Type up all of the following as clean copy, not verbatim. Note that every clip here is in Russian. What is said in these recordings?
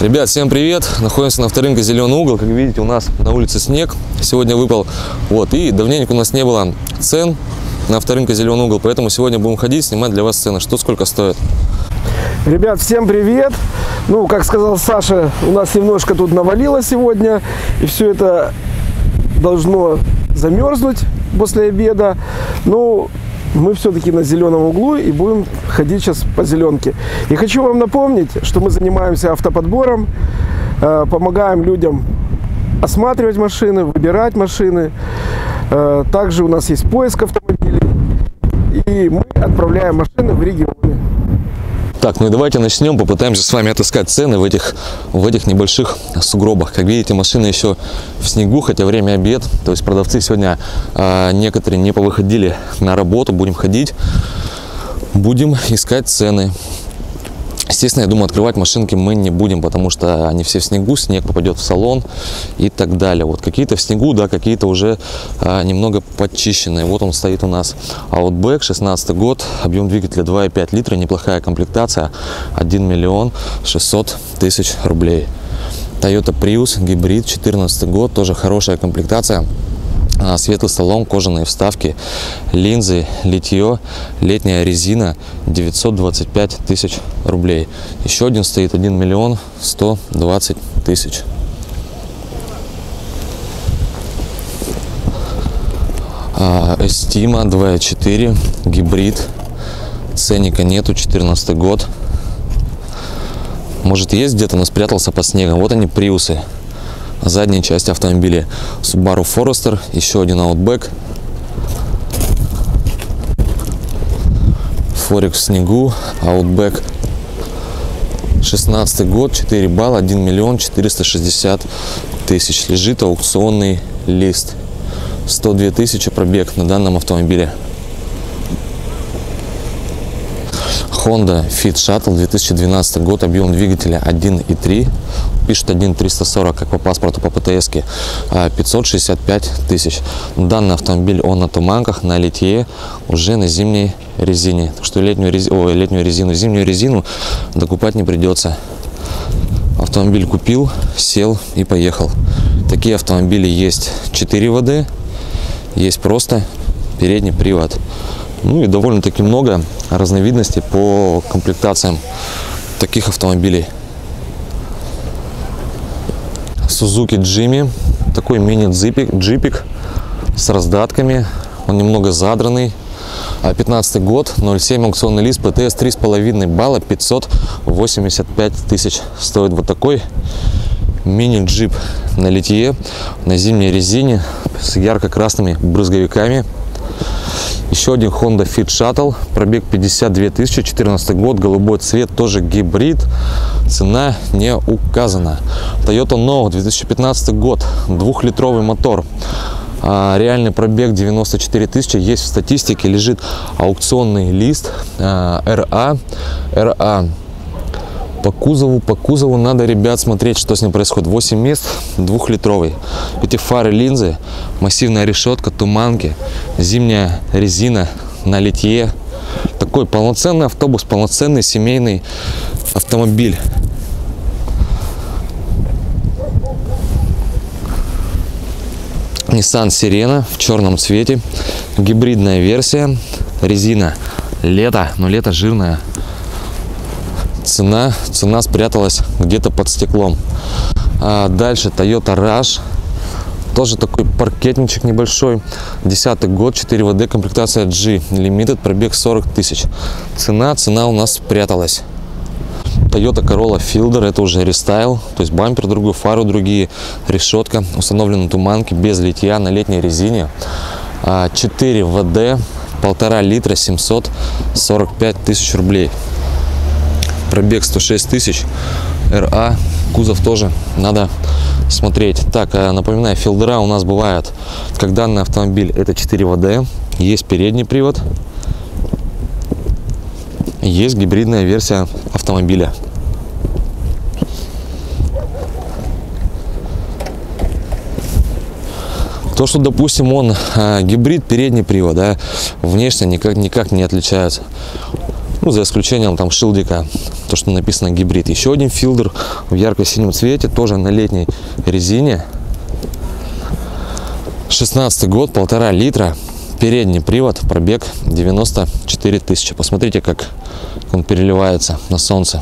Ребят, всем привет! Находимся на авторынке «Зеленый угол». Как видите, у нас на улице снег. Сегодня выпал. И давненько у нас не было цен на авторынке «Зеленый угол». Поэтому сегодня будем ходить, снимать для вас цены. Что сколько стоит. Ребят, всем привет! Как сказал Саша, у нас немножко тут навалило сегодня. И все это должно замерзнуть после обеда. Мы все-таки на зеленом углу и будем ходить сейчас по зеленке. И хочу вам напомнить, что мы занимаемся автоподбором, помогаем людям осматривать машины, выбирать машины. Также у нас есть поиск автомобилей. И мы отправляем машины в регионы. Так, и давайте начнем, попытаемся с вами отыскать цены в этих небольших сугробах. Как видите, машины еще в снегу, хотя время обед. То есть продавцы сегодня некоторые не повыходили на работу. Будем ходить, будем искать цены. Естественно, я думаю, открывать машинки мы не будем, потому что они все в снегу, снег попадет в салон и так далее. Какие-то в снегу, да, какие-то уже немного подчищенные. Он стоит у нас Outback, 16 год, объем двигателя 2,5 литра, неплохая комплектация, 1 миллион 600 тысяч рублей. Toyota Prius, гибрид, 14 год, тоже хорошая комплектация. Светлый салон, кожаные вставки, линзы, литье, летняя резина, 925 тысяч рублей. Еще один стоит, 1 миллион 120 тысяч. Estima 2.4, гибрид, ценника нету, 14 год. Может, есть где-то, но спрятался под снегом. Вот они, приусы. Задняя часть автомобиля Subaru Forester, еще один Outback, Форекс в снегу, Outback, 16 год, 4 балла, 1 миллион 460 тысяч. Лежит аукционный лист, 102 тысячи пробег на данном автомобиле. Honda Fit Shuttle, 2012 год, объем двигателя 1,3, пишет 1,340, как по паспорту, по ПТС-ке, 565 тысяч. Данный автомобиль, он на туманках, на литье, уже на зимней резине. Так что зимнюю резину докупать не придется. Автомобиль купил, сел и поехал. Такие автомобили есть 4 ВД, есть просто передний привод. И довольно-таки много разновидностей по комплектациям таких автомобилей. Suzuki Jimmy, такой мини-джипик с раздатками, он немного задранный. 15 год, 0,7 аукционный лист, ПТС 3,5 балла, 585 тысяч стоит вот такой мини-джип на литье, на зимней резине с ярко-красными брызговиками. Еще один Honda Fit Shuttle, пробег 52 тысячи, 14 год, голубой цвет, тоже гибрид, цена не указана. Toyota Noah, 2015 год, 2-литровый мотор, реальный пробег 94 тысячи, есть в статистике, лежит аукционный лист RA. По кузову надо, ребят, смотреть, что с ним происходит. 8 мест, 2-литровый. Эти фары, линзы, массивная решетка, туманки, зимняя резина на литье. Такой полноценный автобус, полноценный семейный автомобиль. Nissan Sirena в черном цвете, гибридная версия, резина лето, но лето жирная. Цена спряталась где-то под стеклом. Дальше Toyota Rush, тоже такой паркетничек небольшой, 10 год, 4 ВД, комплектация G Limited, пробег 40 тысяч. Цена у нас спряталась. Toyota Corolla Fielder, это уже рестайл, то есть бампер другой, фары другие, решетка, установлены туманки, без литья, на летней резине, 4 ВД, 1,5 литра, 745 тысяч рублей. Пробег 106 тысяч, РА, кузов тоже надо смотреть. Так, напоминаю, филдера у нас бывает, как данный автомобиль, это 4 ВД, есть передний привод, есть гибридная версия автомобиля. То, что, допустим, он гибрид, передний привод, да, внешне никак не отличается. Ну, за исключением там шилдика, то, что написано гибрид. Еще один филдер в ярко-синем цвете, тоже на летней резине. 16 год, 1,5 литра. Передний привод, пробег 94 тысячи. Посмотрите, как он переливается на солнце.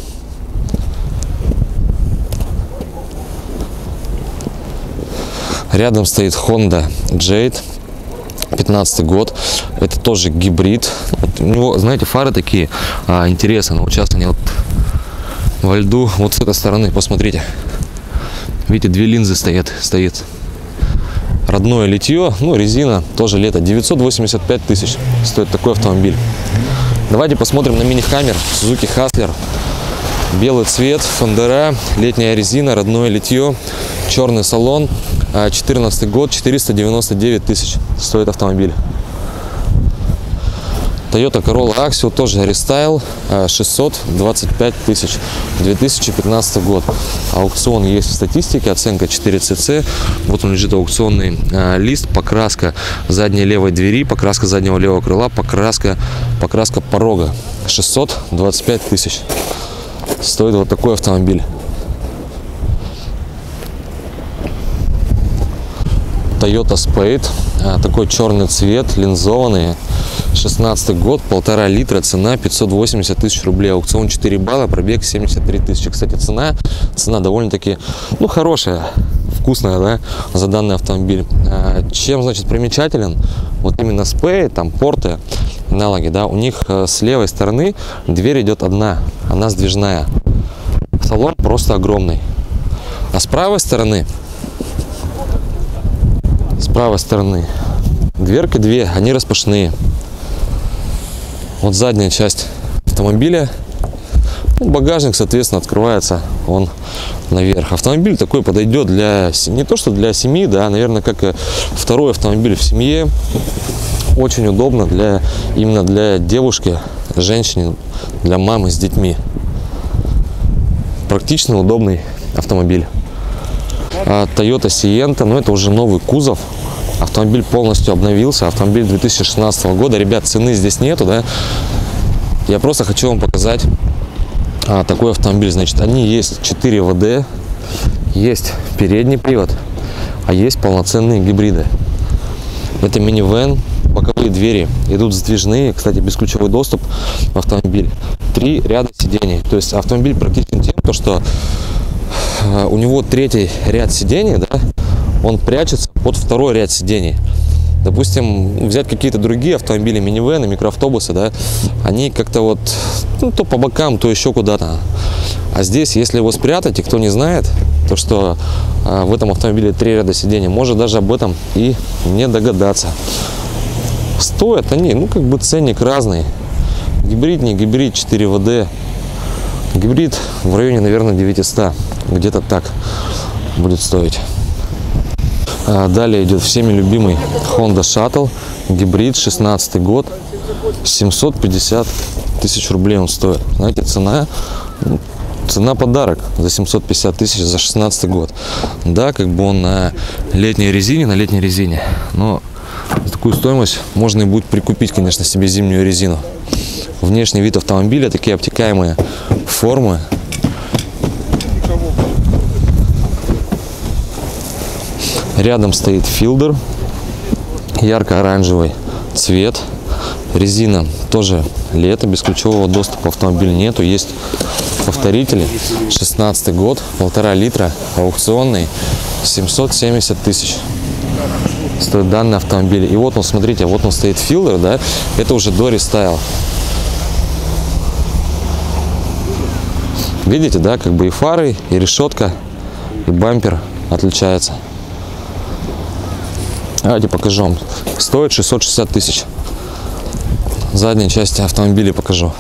Рядом стоит Honda Jade, 15 год. Это тоже гибрид. Вот у него, знаете, фары такие интересные. Но вот сейчас они вот во льду. Вот с этой стороны, посмотрите. Видите, две линзы стоит. Родное литье, ну, резина, тоже лето. 985 тысяч стоит такой автомобиль. Давайте посмотрим на мини-хаммер Suzuki Hustler. Белый цвет, фендера, летняя резина, родное литье, черный салон. 14 год, 499 тысяч стоит автомобиль. Toyota Corolla Axio, тоже рестайл, 625 тысяч, 2015 год. Аукцион есть в статистике, оценка 4cc. Вот он лежит, аукционный лист, покраска задней левой двери, покраска заднего левого крыла, покраска порога. 625 тысяч стоит вот такой автомобиль. Toyota Spade, такой черный цвет, линзованный, 16 год, 1,5 литра, цена 580 тысяч рублей, аукцион 4 балла, пробег 73 тысячи. Кстати, цена довольно-таки, ну, хорошая, вкусная, да, за данный автомобиль. Чем, значит, примечателен? Вот именно Spade, там, Porsche, аналоги, да, у них с левой стороны дверь идет одна, она сдвижная. Салон просто огромный. А с правой стороны дверки две, они распашные. Вот задняя часть автомобиля, ну, багажник, соответственно, открывается он наверх. Автомобиль такой подойдет для, не то что для семьи, да, наверное, как и второй автомобиль в семье. Очень удобно именно для девушки, женщины, для мамы с детьми. Практичный, удобный автомобиль. Toyota Sienta, но это уже новый кузов. Автомобиль полностью обновился. Автомобиль 2016 года. Ребят, цены здесь нету, да. Я просто хочу вам показать такой автомобиль. Значит, они есть 4 ВД, есть передний привод, а есть полноценные гибриды. Это минивэн. Боковые двери идут сдвижные. Кстати, бесключевой доступ в автомобиль. 3 ряда сидений. То есть автомобиль практичен тем, что у него третий ряд сидений, да, он прячется под второй ряд сидений. Допустим, взять какие-то другие автомобили, минивэны, микроавтобусы, да, они как-то вот, ну, то по бокам, то еще куда-то. А здесь, если его спрятать, и кто не знает, то что в этом автомобиле 3 ряда сидений, может даже об этом и не догадаться. Стоят они, ну, как бы ценник разный. Гибрид, не гибрид, 4 ВД. Гибрид в районе, наверное, 900. Где-то так будет стоить. Далее идет всеми любимый Honda Shuttle. Гибрид, 16 год. 750 тысяч рублей он стоит. Знаете, цена подарок за 750 тысяч за 16 год. Да, как бы он на летней резине, но за такую стоимость можно и будет прикупить, конечно, себе зимнюю резину. Внешний вид автомобиля, такие обтекаемые формы. Рядом стоит филдер, ярко-оранжевый цвет. Резина тоже лето, бесключевого доступа автомобиля нету. Есть повторители. 16 год, 1,5 литра, аукционный, 770 тысяч стоит данный автомобиль. И вот он, смотрите, вот он стоит филдер, да, это уже до рестайл. Видите, да, как бы и фары, и решетка, и бампер отличается. Давайте покажу вам. Стоит 660 тысяч. Задней части автомобиля покажу.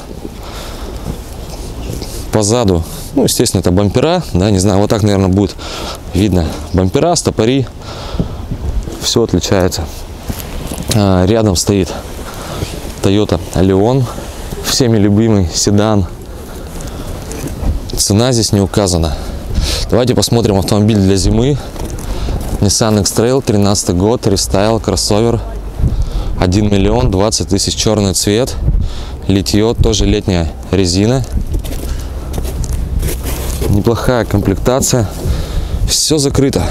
Позаду, ну, естественно, это бампера, да, не знаю, вот так, наверное, будет видно. Бампера, стопори, все отличается. Рядом стоит Toyota Allion, всеми любимый седан. Цена здесь не указана. Давайте посмотрим автомобиль для зимы. Nissan X-Trail, 13 год, рестайл, кроссовер. 1 миллион 20 тысяч, черный цвет. литье, тоже летняя резина. Неплохая комплектация. Все закрыто.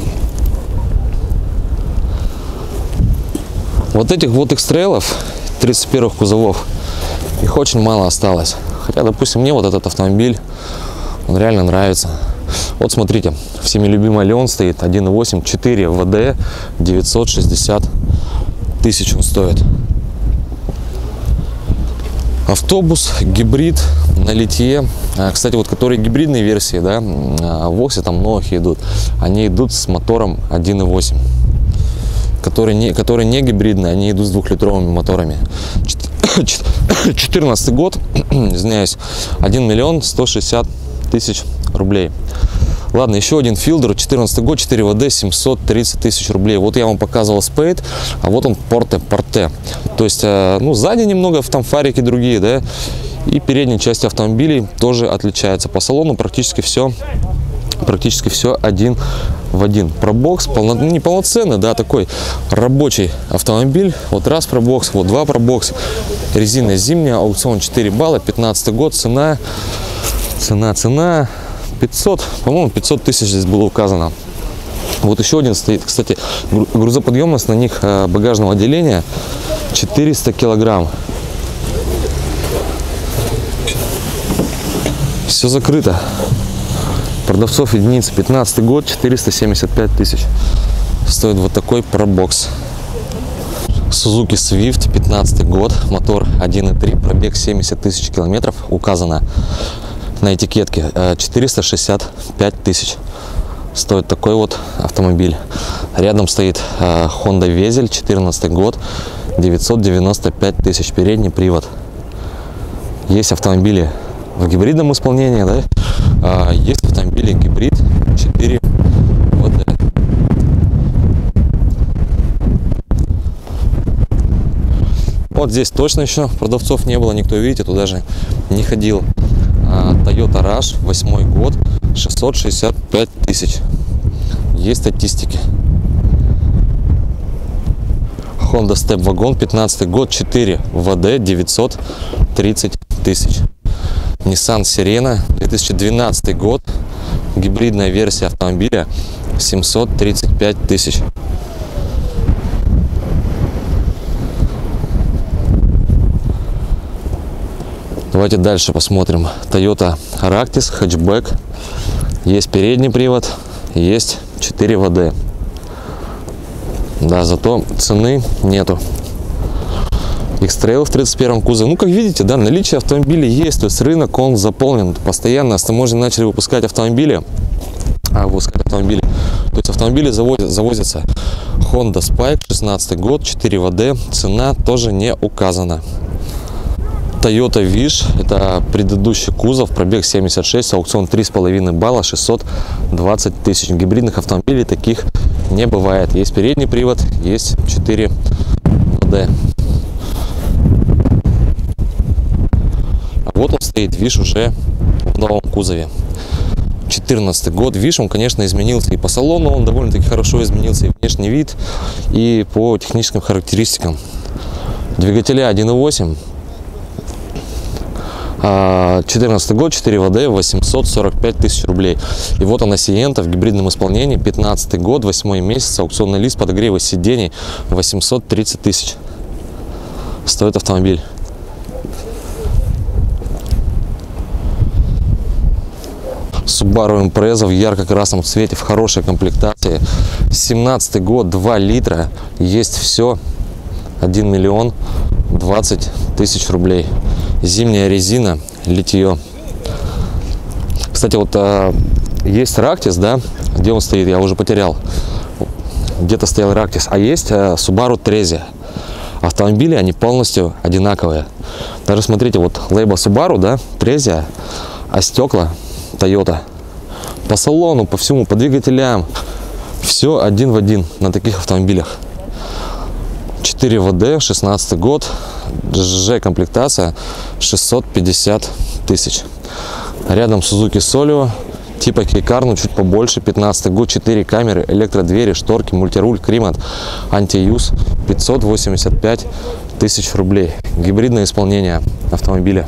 Вот этих вот X-Trail'ов 31-х кузовов, их очень мало осталось. Хотя, допустим, мне вот этот автомобиль, он реально нравится. Вот смотрите, всеми любимый Леон стоит 1.8, 4 ВД, 960 тысяч он стоит. Автобус, гибрид на литье. Кстати, вот которые гибридные версии, да, в Воксе там многие идут, они идут с мотором 1.8. Которые не гибридные, они идут с 2-литровыми моторами. 14 год, извиняюсь, 1 миллион 160 тысяч рублей. Ладно, еще один Fielder, 14 год, 4 ВД, 730 тысяч рублей. Вот я вам показывал Spade, а вот он порте. То есть, ну, сзади немного там фарики другие, да, и передней части автомобилей тоже отличается. По салону практически все один в один. Пробокс не полноценный, да, такой рабочий автомобиль. Вот раз пробокс, вот два пробокс. Резина зимняя, аукцион 4 балла, 15 год, цена 500, по-моему, 500 тысяч здесь было указано. Вот еще один стоит, кстати, грузоподъемность на них багажного отделения 400 килограмм. Все закрыто. Продавцов единицы. 15 год, 475 тысяч стоит вот такой пробокс. Suzuki Swift, 15 год, мотор 1.3, пробег 70 тысяч километров, указано на этикетке. 465 тысяч стоит такой вот автомобиль. Рядом стоит Honda Vezel, 14 год, 995 тысяч, передний привод. Есть автомобили в гибридном исполнении, да? Есть автомобили гибрид 4 ВД. Вот здесь точно еще продавцов не было, никто, видите, туда же не ходил. Toyota Rush, 8 год, 665 тысяч. Есть статистики. Honda Step Wagon, 15 год, 4 ВД, 930 тысяч. Nissan Sirena, 2012 год, гибридная версия автомобиля, 735 тысяч. Давайте дальше посмотрим. Toyota Ractis, хэтчбэк. Есть передний привод, есть 4 ВД. Да, зато цены нету. X-Trail в 31-м кузове. Ну, как видите, да, наличие автомобилей есть. То есть рынок, он заполнен постоянно. С таможни начали выпускать автомобили. То есть автомобили завозятся. Honda Spike, 16 год, 4 ВД. Цена тоже не указана. Toyota Wish, это предыдущий кузов, пробег 76, аукцион 3,5 балла, 620 тысяч. Гибридных автомобилей таких не бывает. Есть передний привод, есть 4 ВД. А вот он стоит, Wish уже в новом кузове. 14 год. Wish, он, конечно, изменился и по салону, он довольно-таки хорошо изменился и внешний вид, и по техническим характеристикам. Двигателя 1.8. 14 год, 4 ВД, 845 тысяч рублей. И вот она, Сиента в гибридном исполнении, 15 год, 8 месяц, аукционный лист, подогревы сидений, 830 тысяч стоит автомобиль. Subaru Impreza в ярко-красном цвете, в хорошей комплектации. 17 год, 2 литра, есть все, 1 миллион 20 тысяч рублей. Зимняя резина, литье. Кстати, вот есть Ractis, да, где он стоит, я уже потерял. Где-то стоял Ractis, а есть Subaru Trezia. Автомобили, они полностью одинаковые. Даже смотрите, вот лейбл Subaru, да, Trezia, а стекла Toyota. По салону, по всему, по двигателям, все один в один на таких автомобилях. 4 ВД, 16 год, ЖЖ комплектация, 650 тысяч. Рядом Suzuki Solio, типа K-Car, но чуть побольше, 15 год, 4 камеры, электродвери, шторки, мультируль, климат, антиюз, 585 тысяч рублей. Гибридное исполнение автомобиля.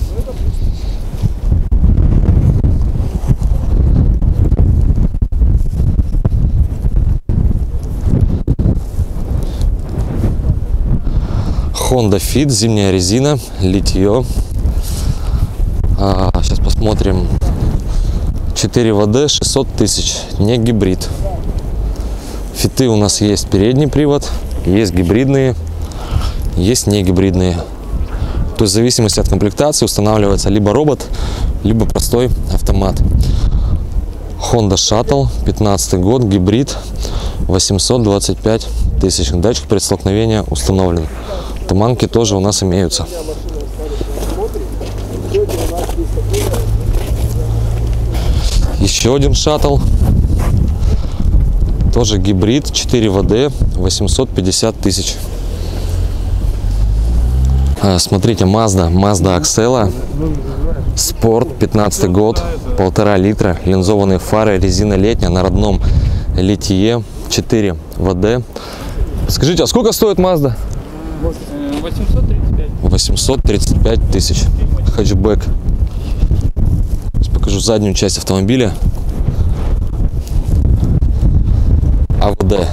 Honda Fit, зимняя резина, литье. Сейчас посмотрим. 4 ВД, 600 тысяч, не гибрид. Фиты у нас есть передний привод, есть гибридные, есть не гибридные. То есть в зависимости от комплектации устанавливается либо робот, либо простой автомат. Honda Shuttle, 15 год, гибрид, 825 тысяч. Датчик предстолкновения установлен. Туманки тоже у нас имеются. Еще один шаттл, тоже гибрид, 4 ВД, 850 тысяч. Смотрите, Mazda Axela, спорт, 15 год, 1,5 литра, линзованные фары, резина летняя на родном литье, 4 ВД. Скажите, а сколько стоит Mazda? 835. 835 тысяч. Хэтчбэк. Покажу заднюю часть автомобиля. АВД.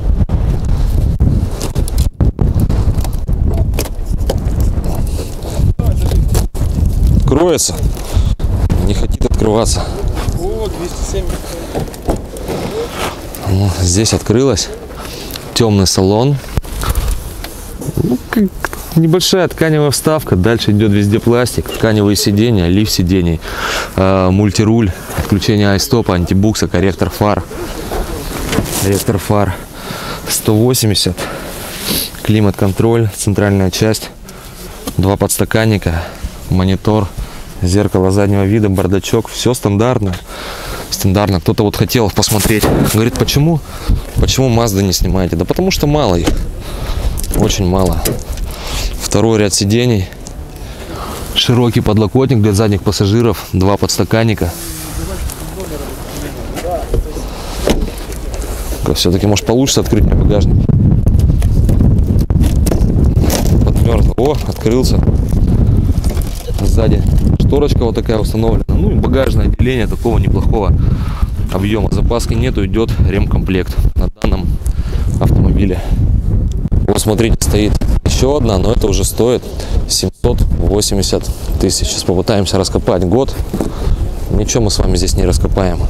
Откроется. Не хотит открываться. О, 207. Ну, здесь открылась. Темный салон. Ну, небольшая тканевая вставка. Дальше идет везде пластик. Тканевые сиденья, лифт сидений, мультируль, отключение айстопа, антибукса, корректор фар. Корректор фар 180. Климат-контроль, центральная часть. 2 подстаканника, монитор, зеркало заднего вида, бардачок. Все стандартно. Стандартно. Кто-то вот хотел посмотреть. Говорит, почему Mazda не снимаете? Да потому что мало их. Очень мало. Второй ряд сидений. Широкий подлокотник для задних пассажиров. 2 подстаканника. Все-таки, может, получится открыть мне багажник. Подмерзло. О, открылся. Сзади шторочка вот такая установлена. Ну и багажное отделение такого неплохого объема. Запаски нету, идет ремкомплект на данном автомобиле. Вот смотрите, стоит еще одна, но это уже стоит 780 тысяч. Сейчас попытаемся раскопать год. Ничего мы с вами здесь не раскопаем.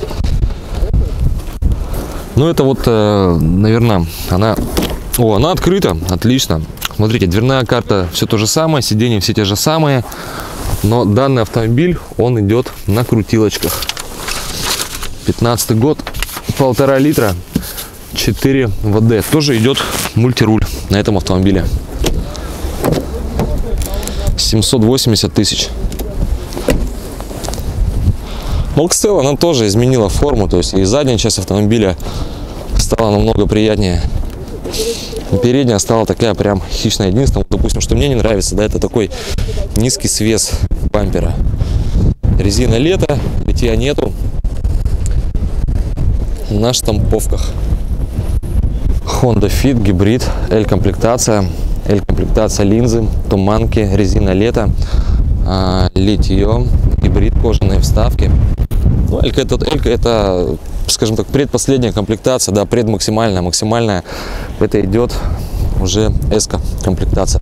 Ну это вот, наверное, она открыта, отлично. Смотрите, дверная карта, все то же самое, сиденья все те же самые, но данный автомобиль, он идет на крутилочках. 15 год, 1,5 литра, 4 ВД. Тоже идет мультируль на этом автомобиле. 780 тысяч. Axela, она тоже изменила форму, то есть и задняя часть автомобиля стала намного приятнее. Передняя стала такая прям хищная. Единственное, вот, допустим, что мне не нравится, да, это такой низкий свес бампера. Резина лето, литья нету. На штамповках. Honda Fit, гибрид, L-комплектация. L-комплектация линзы, туманки, резина лето, литье, гибрид, кожаные вставки. Ну, L это, скажем так, предпоследняя комплектация, да, предмаксимальная, максимальная. Это идет уже S-комплектация.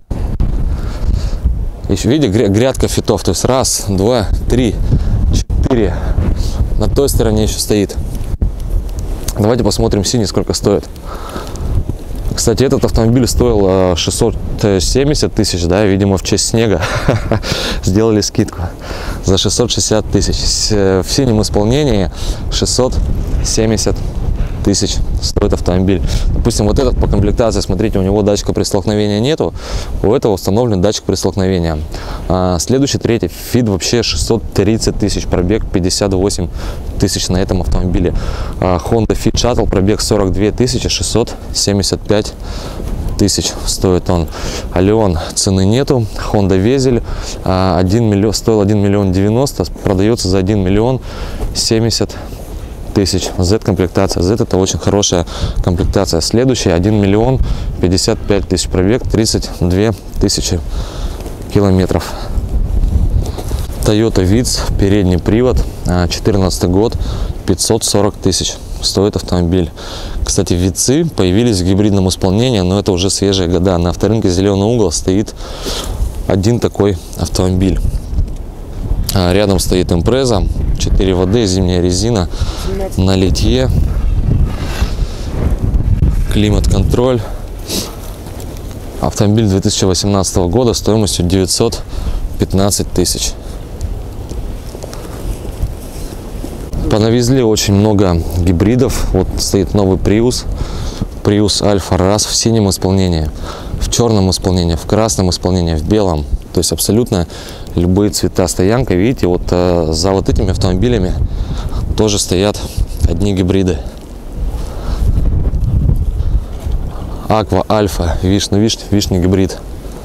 Еще видите, грядка фитов, то есть 1, 2, 3, 4. На той стороне еще стоит. Давайте посмотрим синий, сколько стоит. Кстати, этот автомобиль стоил 670 тысяч, да, видимо, в честь снега сделали скидку за 660 тысяч. В синем исполнении 670 тысяч стоит автомобиль. Допустим, вот этот по комплектации, смотрите, у него датчика при столкновении нету, у этого установлен датчик при столкновении. Следующий, третий, Fit вообще 630 тысяч, пробег 58 тысяч на этом автомобиле. Honda Fit Shuttle, пробег 42 тысячи, 675 тысяч стоит он. Алион цены нету. Honda Везель 1 миллион, стоил 1 миллион 90, продается за 1 миллион 70 тысяч. Z-комплектация. Z это очень хорошая комплектация. Следующая 1 миллион 55 тысяч пробег, 32 тысячи километров. Toyota Vitz, передний привод, 14 год, 540 тысяч стоит автомобиль. Кстати, Витцы появились в гибридном исполнении, но это уже свежие года. На авторынке «Зеленый угол» стоит один такой автомобиль. Рядом стоит Impreza, 4 ВД, зимняя резина, на литье, климат-контроль. Автомобиль 2018 года стоимостью 915 тысяч. Понавезли очень много гибридов. Вот стоит новый Prius Alfa RAS в синем исполнении, в черном исполнении, в красном исполнении, в белом. То есть абсолютно любые цвета. Стоянка, видите, вот за вот этими автомобилями тоже стоят одни гибриды. Aqua, Альфа, вишня гибрид.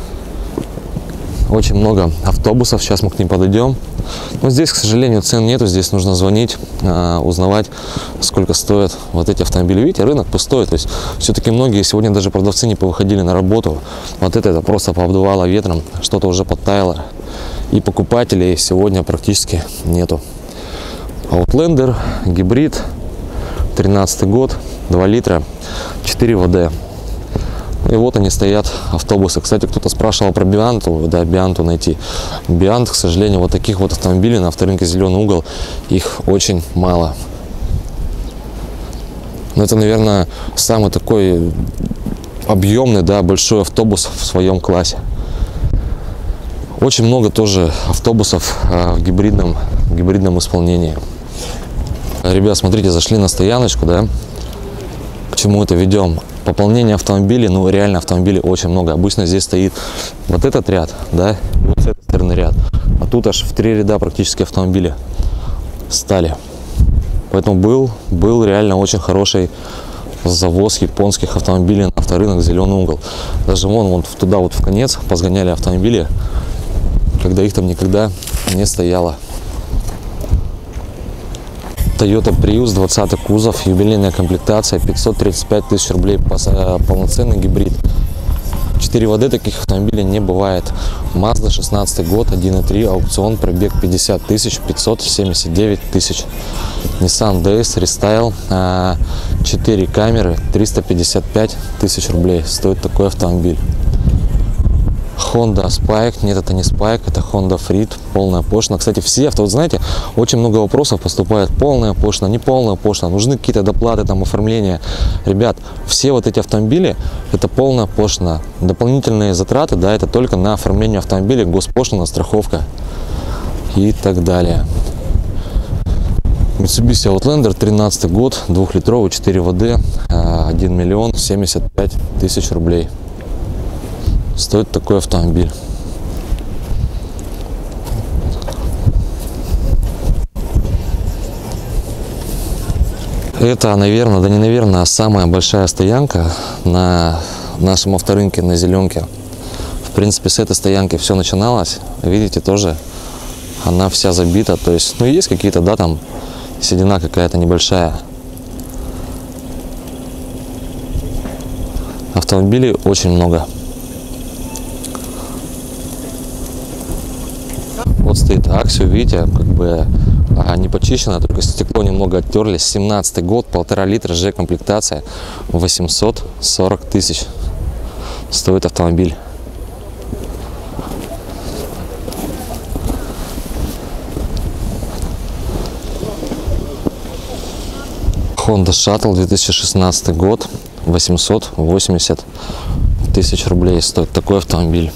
Очень много автобусов, сейчас мы к ним подойдем. Но здесь, к сожалению, цен нету, здесь нужно звонить, узнавать, сколько стоят вот эти автомобили. Видите, рынок пустой, то есть все-таки многие сегодня даже продавцы не повыходили на работу. Вот это просто пообдувало ветром, что-то уже подтаяло. И покупателей сегодня практически нету. Outlander, гибрид, 13 год, 2 литра, 4 ВД. И вот они стоят, автобусы. Кстати, кто-то спрашивал про Бианту, да, Бианту найти. Биант, к сожалению, вот таких вот автомобилей на авторынке «Зеленый угол», их очень мало. Но это, наверное, самый такой объемный, да, большой автобус в своем классе. Очень много тоже автобусов в гибридном исполнении. Ребят, смотрите, зашли на стояночку, да. К чему это ведем? Пополнение автомобилей, ну реально автомобилей очень много. Обычно здесь стоит вот этот ряд, да, вот с этой стороны ряд. А тут аж в 3 ряда практически автомобили стали. Поэтому был реально очень хороший завоз японских автомобилей на авторынок «Зеленый угол». Даже вон туда вот в конец позгоняли автомобили, когда их там никогда не стояло. Toyota Prius, 20 кузов, юбилейная комплектация, 535 тысяч рублей, полноценный гибрид. 4 ВД таких автомобилей не бывает. Mazda, 16 год, 1.3, аукцион, пробег 50 тысяч, 579 тысяч. Nissan DS Restyle, 4 камеры, 355 тысяч рублей стоит такой автомобиль. Honda Spike, нет, это не Spike, это Honda Freed, полная пошлина. Кстати, все авто, вот знаете, очень много вопросов поступает: полная пошлина, не полная пошлина, нужны какие-то доплаты, там, оформления. Ребят, все вот эти автомобили, это полная пошлина. Дополнительные затраты, да, это только на оформление автомобиля, госпошлина, страховка и так далее. Mitsubishi Outlander, 13 год, 2-литровый, 4 ВД, 1 миллион 75 тысяч рублей. Стоит такой автомобиль. Это, наверное, да не наверное, а самая большая стоянка на нашем авторынке, на Зеленке. В принципе, с этой стоянки все начиналось. Видите, тоже она вся забита. То есть, ну, есть какие-то, да, там седина какая-то небольшая. Автомобилей очень много. Вот стоит Axio, видите, как бы не почищено, только стекло немного оттерлись. 17 год, 1,5 литра, G-комплектация, 840 тысяч стоит автомобиль. Honda Shuttle, 2016 год, 880 тысяч рублей стоит такой автомобиль.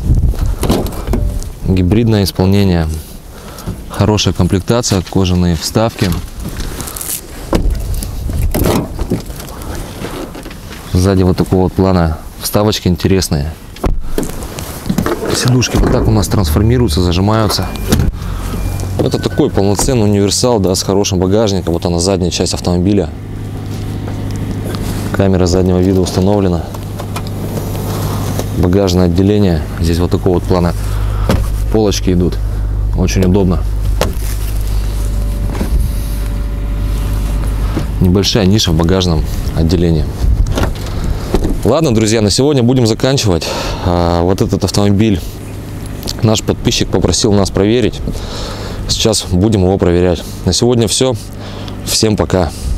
Гибридное исполнение, хорошая комплектация, кожаные вставки. Сзади вот такого вот плана вставочки интересные. Сидушки вот так у нас трансформируются, зажимаются. Это такой полноценный универсал, да, с хорошим багажником. Вот она, задняя часть автомобиля. Камера заднего вида установлена. Багажное отделение. Здесь вот такого вот плана полочки идут. Очень удобно. небольшая ниша в багажном отделении. Ладно, друзья, на сегодня будем заканчивать. Вот этот автомобиль наш подписчик попросил нас проверить. Сейчас будем его проверять. На сегодня все. Всем пока.